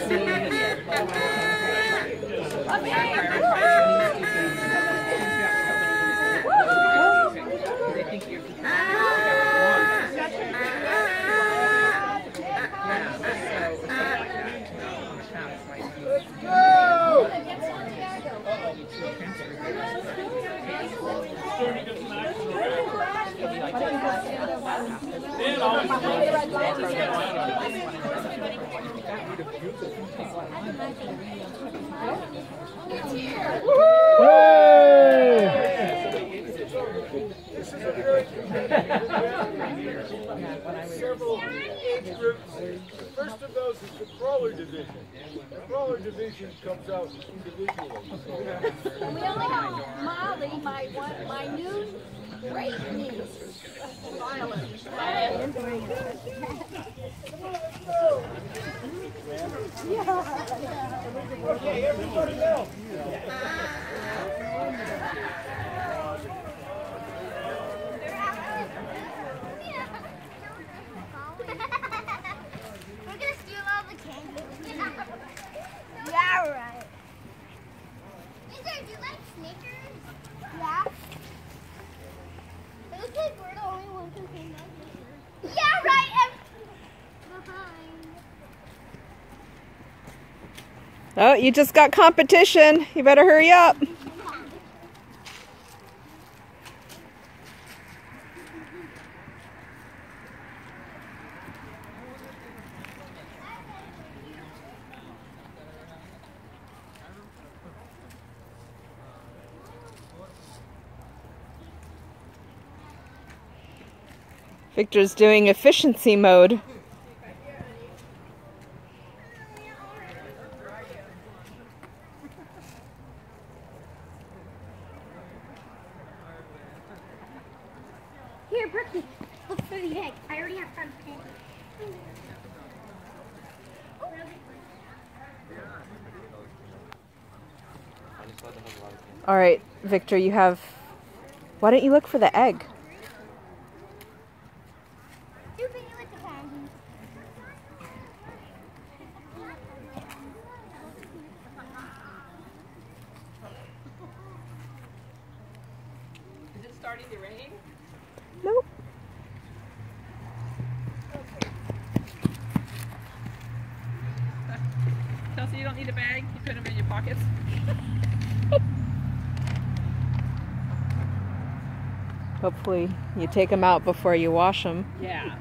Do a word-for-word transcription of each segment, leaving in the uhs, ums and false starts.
Several age groups. The first of those is the crawler division. The crawler division comes out individually. We only have Molly, my one, my new great niece, Violet. Okay, everybody else. We're gonna steal all the candy. Yeah, right. Mister, do you like Snickers? Yeah. It looks like we're the only ones who came out. Yeah, right. And behind. Oh, you just got competition. You better hurry up. Victor's doing efficiency mode. Here, Brookie, look for the egg. I already have fun candy. All right, Victor, you have... Why don't you look for the egg? You think you like the candy? Is it starting to rain? Nope. Chelsea, you don't need a bag. You put them in your pockets. Hopefully you take them out before you wash them. Yeah.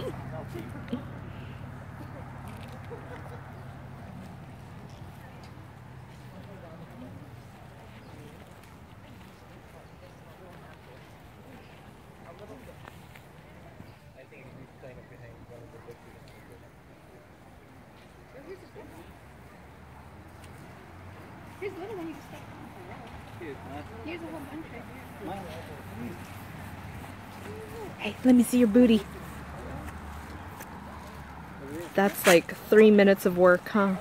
Here's another one you can stick. Here's a whole bunch right here. Hey, let me see your booty. That's like three minutes of work, huh?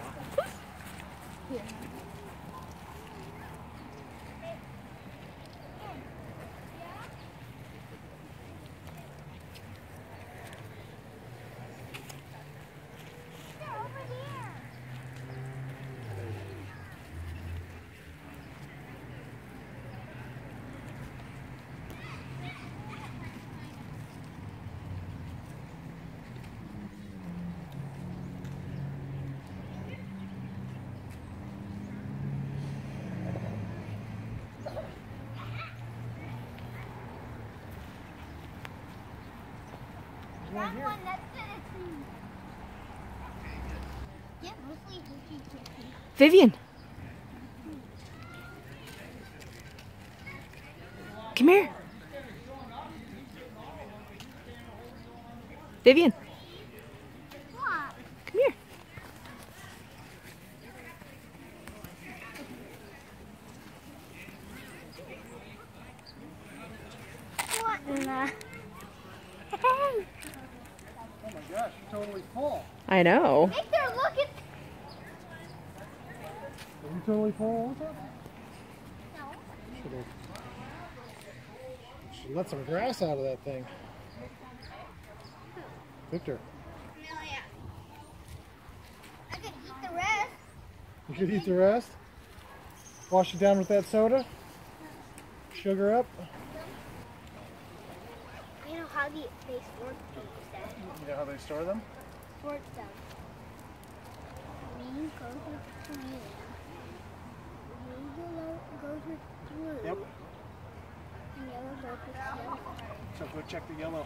That one, that's the tree. Yeah, mostly Hoochie Coochie. Vivian. Come here. Vivian. What? Come here. What in the... Oh my gosh, you're totally full. I know. Victor, look at... Are you totally full also? No. Should let some grass out of that thing. Victor. Amelia. I could eat You could eat the rest. Wash it down with that soda. Sugar up. You know how they, they sort these, Dad? You know how they store them? Sort them. Green goes with green. Yellow goes with blue. Yep. And yellow goes with yellow. So go check the yellow.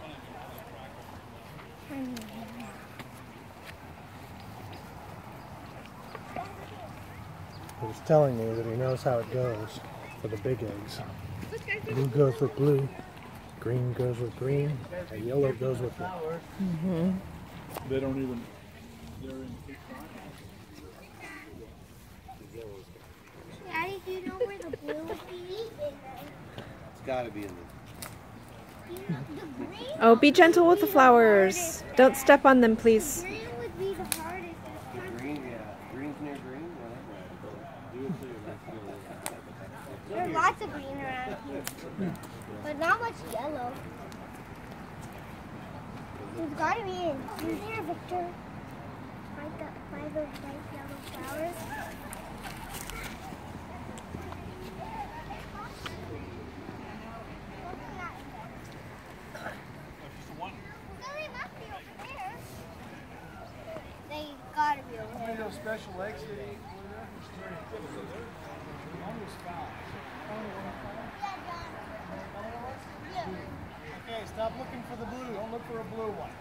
He was telling me that he knows how it goes for the big eggs. Blue goes with blue, green goes with green, and yellow goes with yellow. Mm-hmm. They don't even, they're in. Daddy, do you know where the blue would be? It's got to be in the. You know, the green Oh, be gentle with the flowers. Don't step on them, please. green would be the hardest. The green, yeah. Green's near green. Whatever. There's lots of green around here, but not much yellow. There's got to be in here, Victor. By the, by the bright yellow flowers. They must be over there. They gotta be over there. Those special eggs that he Okay, stop looking for the blue. Don't look for a blue one.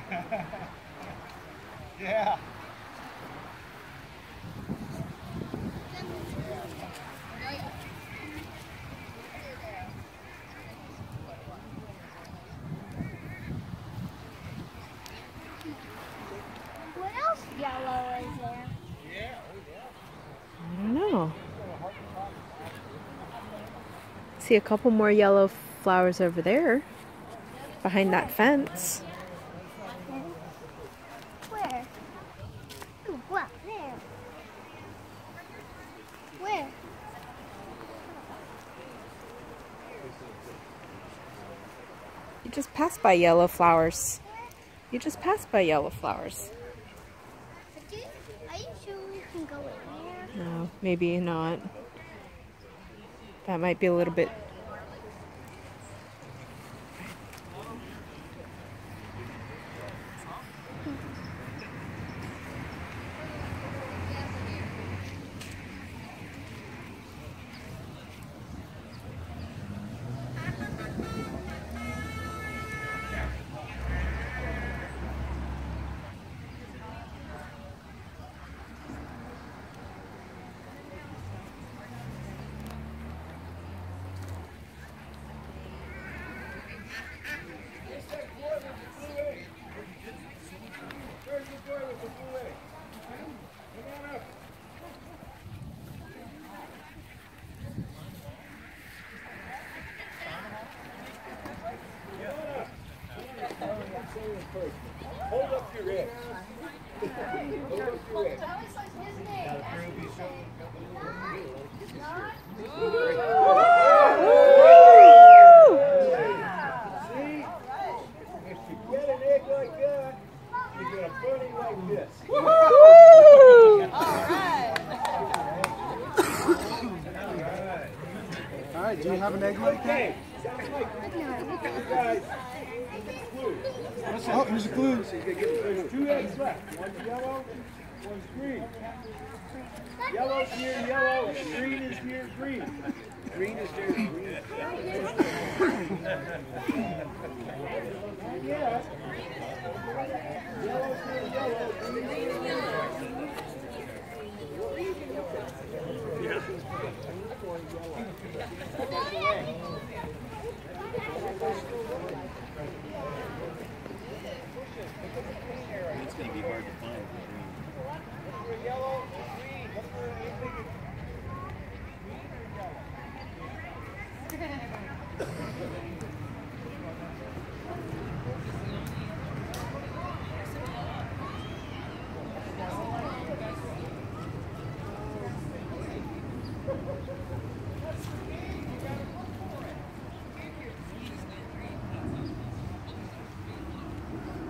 Yeah. What else yellow is there? I don't know. See a couple more yellow flowers over there behind that fence. Where? Ooh, what? There. Where? You just passed by yellow flowers. You just passed by yellow flowers. Are you sure we can go in there? No, maybe not. That might be a little bit. Hold up your head. Hold up your head. See? If you get an egg like that, you get a bunny like this. All right, do you have an egg like that? Okay, sounds like you guys. Oh, here's a clue. There's two eggs left. One's yellow, one's green. Yellow's near yellow, green is near green. Green is near green. Yeah. Yellow's near yellow, green is near yellow. It's going to be hard to find. Yellow, green. Look for anything.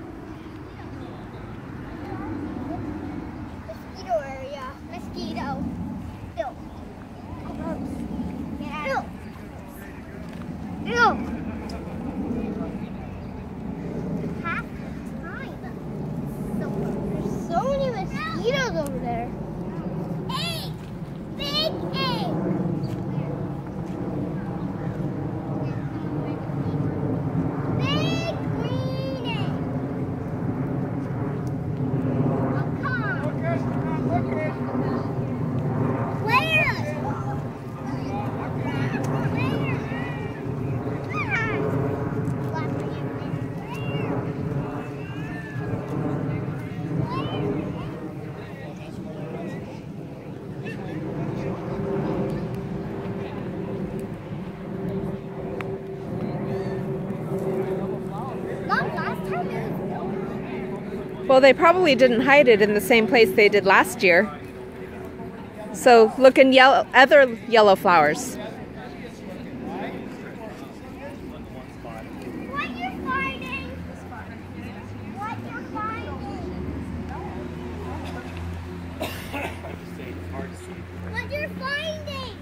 Mosquito area. Mosquito. mosquitoes over there. Eight! Big eight! Big green eight! Oh, come on. Where? Well, they probably didn't hide it in the same place they did last year. So look in yellow, other yellow flowers. What you're finding? What you're finding? What you're finding?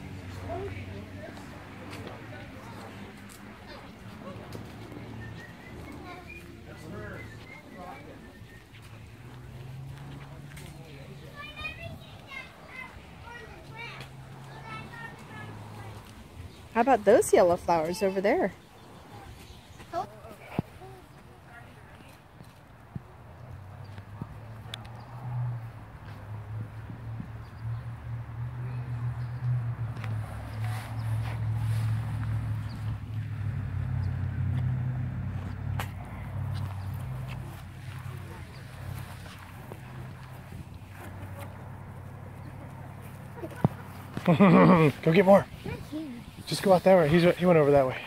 How about those yellow flowers over there? Go get more. Just go out that way. He's, he went over that way.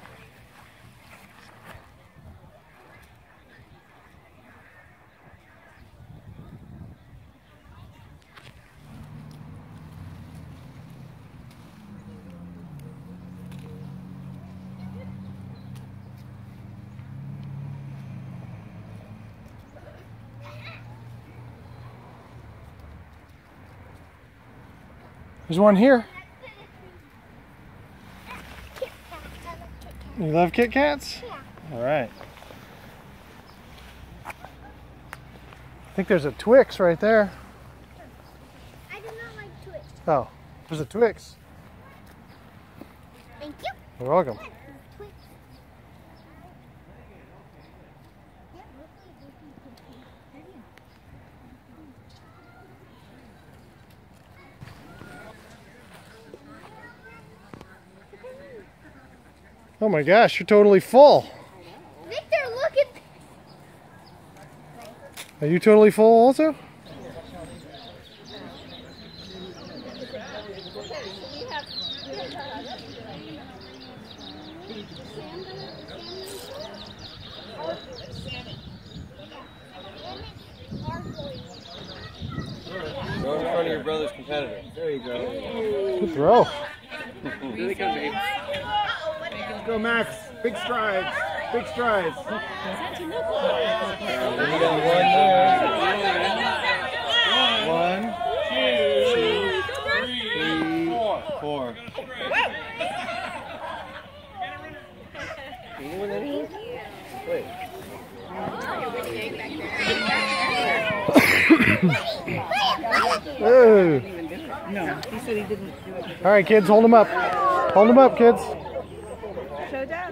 There's one here. You love Kit Kats? Yeah. All right. I think there's a Twix right there. I do not like Twix. Oh, there's a Twix. Thank you. You're welcome. Twix. Oh my gosh, you're totally full. Victor, look at. Are you totally full also? Go in front of your brother's competitor. There you go. Good throw. Here they come, babe. Let's go, Max. Big strides. Big strides. You got one there. One, two, three, four. Wait. Ooh. No, he said he didn't do it. All right, kids, hold them up. Hold them up, kids. Show down.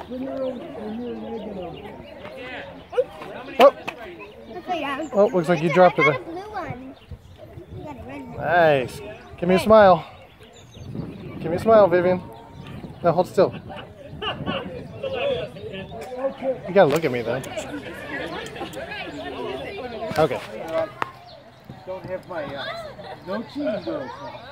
Oh, Upside down. oh, looks like you dropped it. I got a blue one. You got a red one. Nice. Give me a smile. Give me a smile, Vivian. No, hold still. You gotta look at me though. Okay. Don't have my, uh, no cheating girls.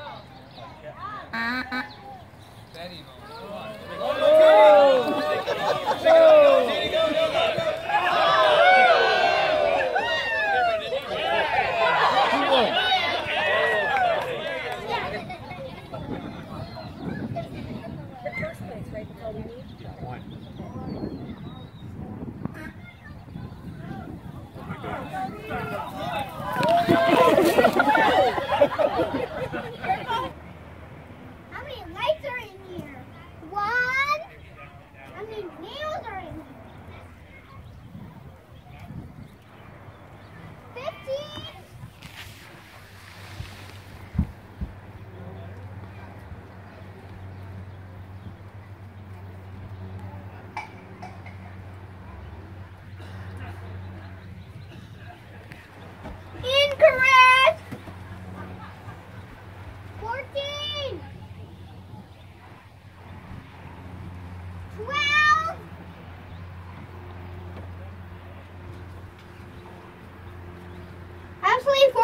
How many lights are in here? One. How many nails are in here? Fifteen.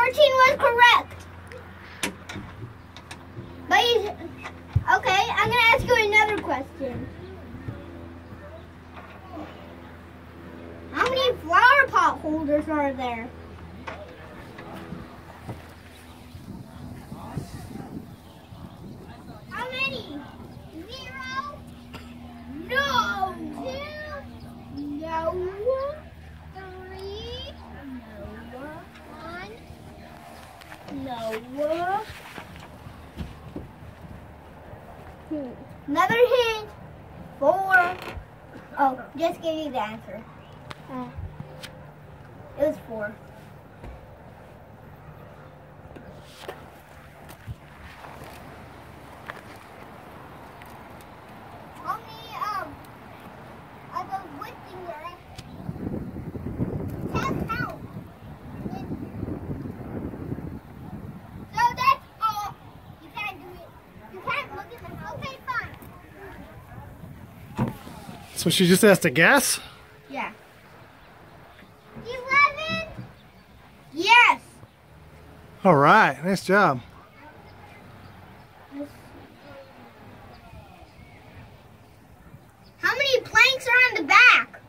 thirteen was correct. But he's, okay, I'm going to ask you another question. How many flower pot holders are there? How many? Zero? No. Two? No. Three? No. One? No. Another hint. Four. Oh, just give you the answer. Uh, it was four. How many um of those wood fingers? Ten count. So that's all. You can't do it. You can't look at them. Okay, fine. So she just has to guess? Yeah. Eleven? Yes. All right, nice job. How many planks are on the back?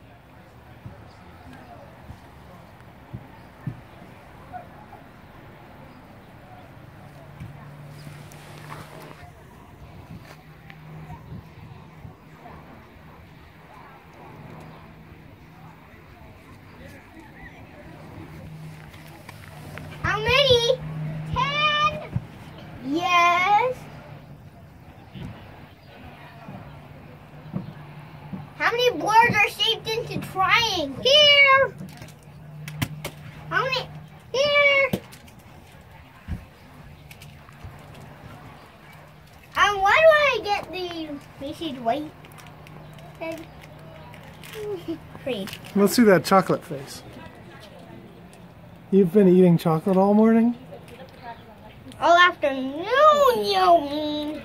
How many? Ten? Yes. How many boards are shaped into triangles? Here. How many? Here. And why do I get the Macy's white head? Pretty. Let's see that chocolate face. You've been eating chocolate all morning? All afternoon, you mean?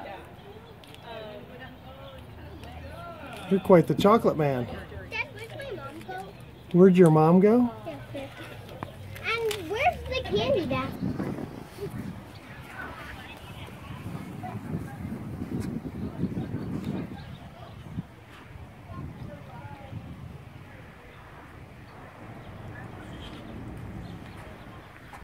You're quite the chocolate man. Dad, where's my mom go? Where'd your mom go? Yeah, here. And where's the candy, Dad?